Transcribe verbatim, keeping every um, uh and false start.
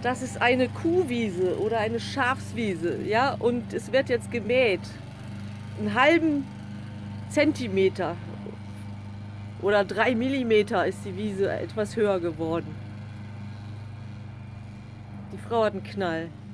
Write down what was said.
das ist eine Kuhwiese oder eine Schafswiese, ja, und es wird jetzt gemäht. Einen halben Zentimeter oder drei Millimeter ist die Wiese etwas höher geworden. Die Frau hat einen Knall.